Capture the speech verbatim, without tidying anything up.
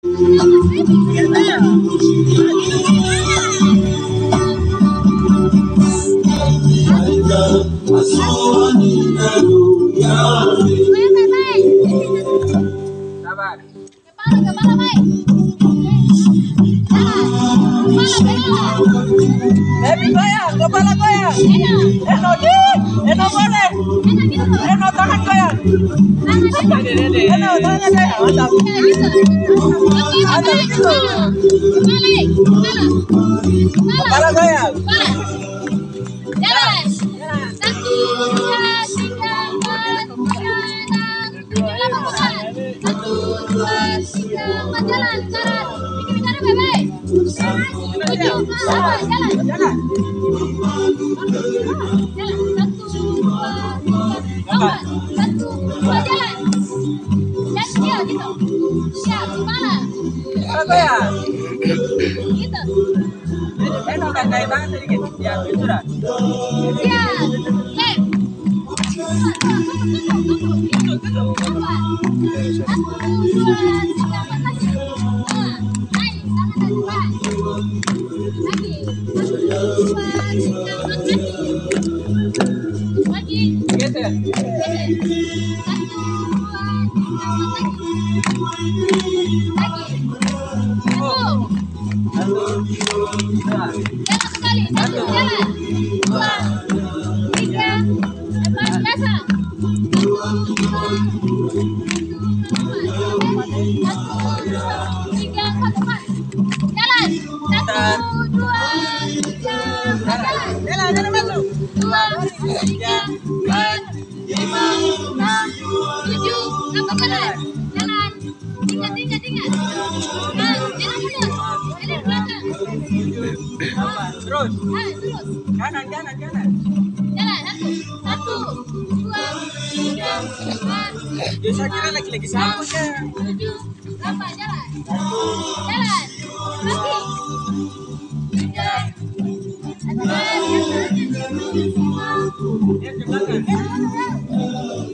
Baby goyang, kepala goyang. Eno di, Eno boleh. Eno tangan goyang. Eno tangan goyang, mantap. Mantap gitu. Kepala goyang. Jalan. Satu, dua, tiga, empat, lima, enam, tujuh, delapan, sembilan. Satu, dua, tiga, empat, jalan. Kanan. Bikin bicara bebe. Tujuh, delapan, jalan. Jalan. Satu, dua, tiga, empat. Satu, dua, jalan. Dan dia gitu. Siap, kepala. Kepala goyang. Gitu. Eno kan kayak tangan sedikit. Ya, sudah. Siap. Lep. Gitu, gitu. Terus. Kanan, kanan, kanan. Jalan, satu, satu, dua, tiga, empat. Ya, saya kira lagi-lagi sambut ya. Tujuh, delapan, jalan. Jalan, kaki. Tiga, Dia di belakang.